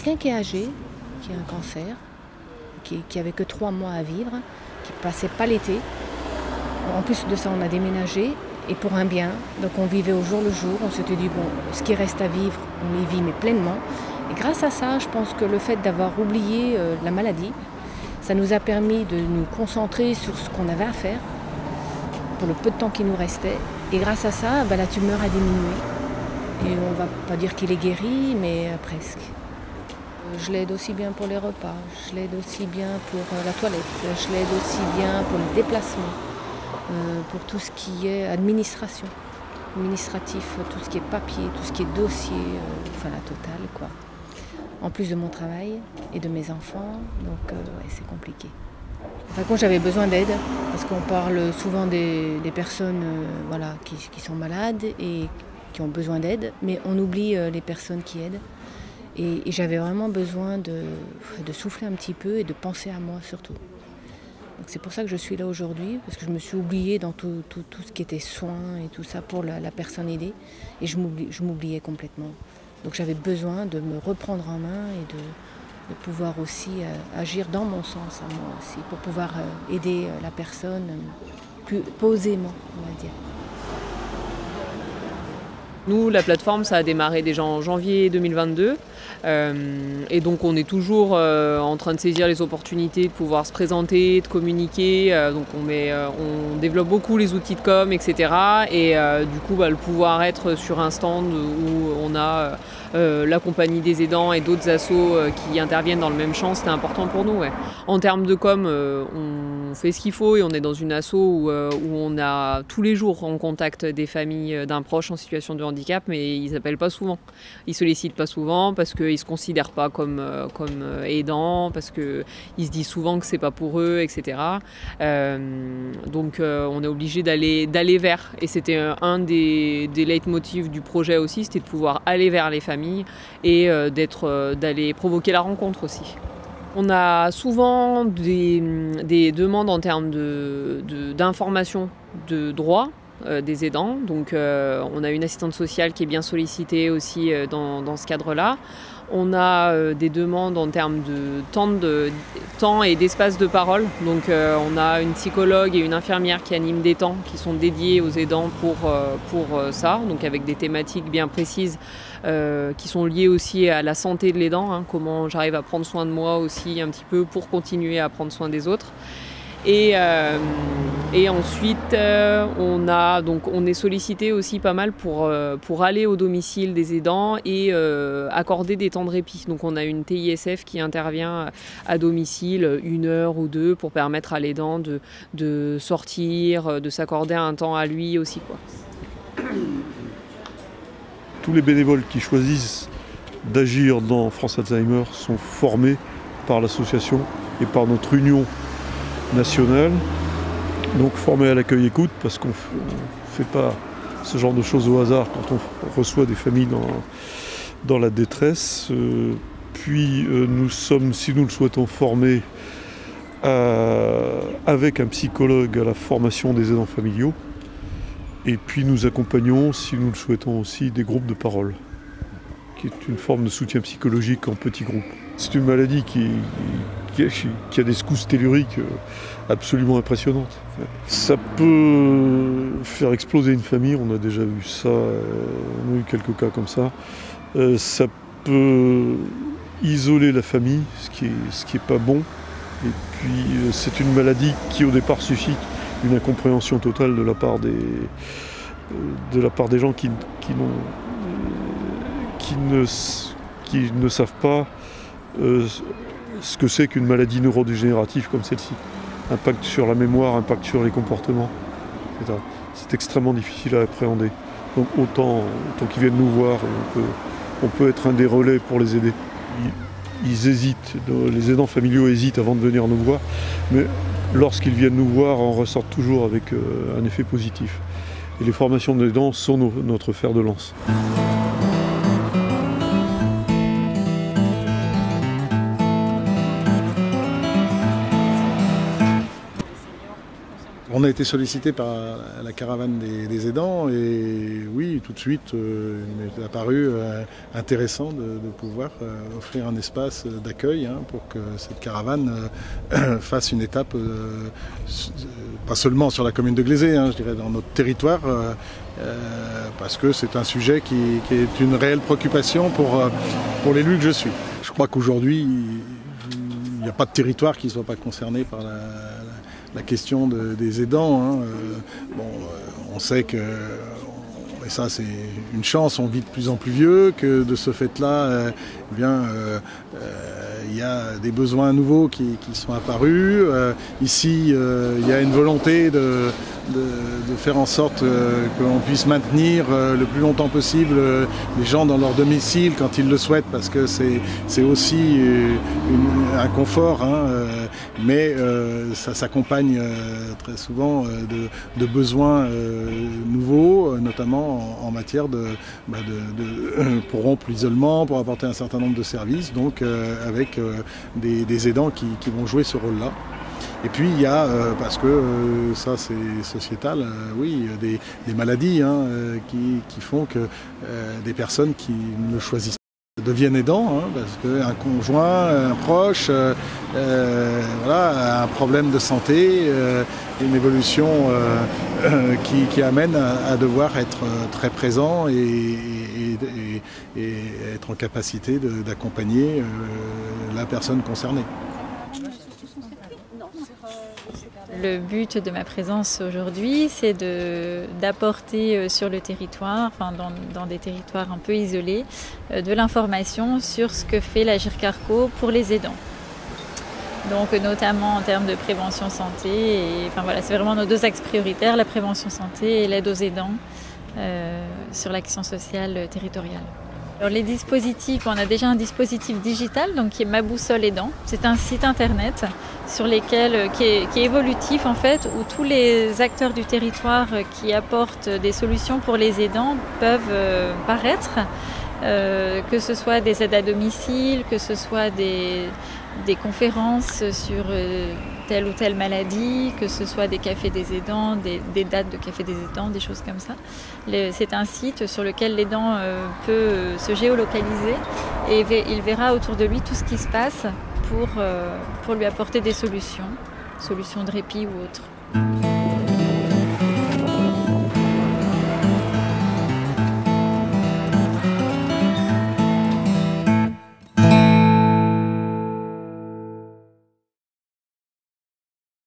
quelqu'un qui est âgé, qui a un cancer, qui avait que 3 mois à vivre, qui ne passait pas l'été. En plus de ça, on a déménagé, et pour un bien. Donc on vivait au jour le jour, on s'était dit, bon, ce qui reste à vivre, on les vit, mais pleinement. Et grâce à ça, je pense que le fait d'avoir oublié la maladie, ça nous a permis de nous concentrer sur ce qu'on avait à faire, pour le peu de temps qui nous restait. Et grâce à ça, la tumeur a diminué. Et on ne va pas dire qu'il est guéri, mais presque. Je l'aide aussi bien pour les repas, je l'aide aussi bien pour la toilette, je l'aide aussi bien pour les déplacements, pour tout ce qui est administratif, tout ce qui est papier, tout ce qui est dossier, enfin la totale quoi. En plus de mon travail et de mes enfants, donc ouais, c'est compliqué. Enfin, quand j'avais besoin d'aide, parce qu'on parle souvent des personnes voilà, qui sont malades et qui ont besoin d'aide, mais on oublie les personnes qui aident. Et j'avais vraiment besoin de souffler un petit peu et de penser à moi surtout. Donc c'est pour ça que je suis là aujourd'hui, parce que je me suis oubliée dans tout ce qui était soins et tout ça pour la personne aidée. Et je m'oubliais complètement. Donc j'avais besoin de me reprendre en main et de pouvoir aussi agir dans mon sens à moi aussi, pour pouvoir aider la personne plus posément, on va dire. Nous, la plateforme, ça a démarré déjà en janvier 2022. Et donc on est toujours en train de saisir les opportunités de pouvoir se présenter, de communiquer. Donc on développe beaucoup les outils de com, etc. Et du coup, le pouvoir être sur un stand où on a la compagnie des aidants et d'autres assos qui interviennent dans le même champ, c'était important pour nous. Ouais. En termes de com, on fait ce qu'il faut et on est dans une asso où on a tous les jours en contact des familles d'un proche en situation de handicap, mais ils n'appellent pas souvent. Ils sollicitent pas souvent parce qu'ils ne se considèrent pas comme aidants, parce qu'ils se disent souvent que c'est pas pour eux, etc. Donc on est obligé d'aller vers. Et c'était un des leitmotifs du projet aussi, c'était de pouvoir aller vers les familles et d'aller provoquer la rencontre aussi. On a souvent des demandes en termes d'information de droits des aidants. Donc on a une assistante sociale qui est bien sollicitée aussi dans ce cadre-là. On a des demandes en termes de temps et d'espace de parole. Donc on a une psychologue et une infirmière qui animent des temps qui sont dédiés aux aidants pour ça, donc avec des thématiques bien précises qui sont liées aussi à la santé de l'aidant, hein, comment j'arrive à prendre soin de moi aussi un petit peu pour continuer à prendre soin des autres. Et ensuite, on est sollicité aussi pas mal pour aller au domicile des aidants et accorder des temps de répit. Donc on a une TISF qui intervient à domicile 1 heure ou 2 pour permettre à l'aidant de sortir, de s'accorder un temps à lui aussi, quoi. Tous les bénévoles qui choisissent d'agir dans France Alzheimer sont formés par l'association et par notre union nationale, donc formés à l'accueil-écoute, parce qu'on ne fait pas ce genre de choses au hasard quand on reçoit des familles dans la détresse. Puis nous sommes, si nous le souhaitons, formés avec un psychologue à la formation des aidants familiaux. Et puis nous accompagnons, si nous le souhaitons aussi, des groupes de parole, qui est une forme de soutien psychologique en petits groupes. C'est une maladie qui a des secousses telluriques absolument impressionnantes. Ça peut faire exploser une famille, on a déjà vu ça, on a eu quelques cas comme ça. Ça peut isoler la famille, ce qui est pas bon. Et puis c'est une maladie qui au départ suscite une incompréhension totale de la part des gens qui ne savent pas ce que c'est qu'une maladie neurodégénérative comme celle-ci. Impact sur la mémoire, impact sur les comportements, etc. C'est extrêmement difficile à appréhender. Donc autant qu'ils viennent nous voir, on peut être un des relais pour les aider. Ils hésitent, les aidants familiaux hésitent avant de venir nous voir, mais lorsqu'ils viennent nous voir, on ressort toujours avec un effet positif. Et les formations d'aidants sont notre fer de lance. On a été sollicité par la caravane des aidants et oui, tout de suite, il m'est apparu intéressant de pouvoir offrir un espace d'accueil pour que cette caravane fasse une étape, pas seulement sur la commune de Glezé, je dirais dans notre territoire, parce que c'est un sujet qui est une réelle préoccupation pour l'élu que je suis. Je crois qu'aujourd'hui, il n'y a pas de territoire qui ne soit pas concerné par la question des aidants. On sait que, et ça c'est une chance, on vit de plus en plus vieux, que de ce fait-là, il y a des besoins nouveaux qui sont apparus. Ici, il y a une volonté de faire en sorte qu'on puisse maintenir le plus longtemps possible les gens dans leur domicile quand ils le souhaitent, parce que c'est aussi un confort, mais ça s'accompagne très souvent de besoins nouveaux, notamment en matière pour rompre l'isolement, pour apporter un certain nombre de services, donc avec des aidants qui vont jouer ce rôle-là. Et puis il y a, parce que ça c'est sociétal, des maladies qui font que des personnes qui ne le choisissent pas deviennent aidants, parce qu'un conjoint, un proche, a un problème de santé, une évolution qui amène à devoir être très présent et être en capacité d'accompagner la personne concernée. Le but de ma présence aujourd'hui, c'est d'apporter sur le territoire, dans des territoires un peu isolés, de l'information sur ce que fait l'Agir Carco pour les aidants. Donc notamment en termes de prévention santé, c'est vraiment nos deux axes prioritaires, la prévention santé et l'aide aux aidants sur l'action sociale territoriale. Alors les dispositifs, on a déjà un dispositif digital qui est Ma Boussole Aidant. C'est un site internet qui est évolutif en fait, où tous les acteurs du territoire qui apportent des solutions pour les aidants peuvent paraître, que ce soit des aides à domicile, que ce soit des conférences sur telle ou telle maladie, que ce soit des cafés des aidants, des dates de café des aidants, des choses comme ça. C'est un site sur lequel l'aidant peut se géolocaliser et il verra autour de lui tout ce qui se passe pour lui apporter des solutions de répit ou autres.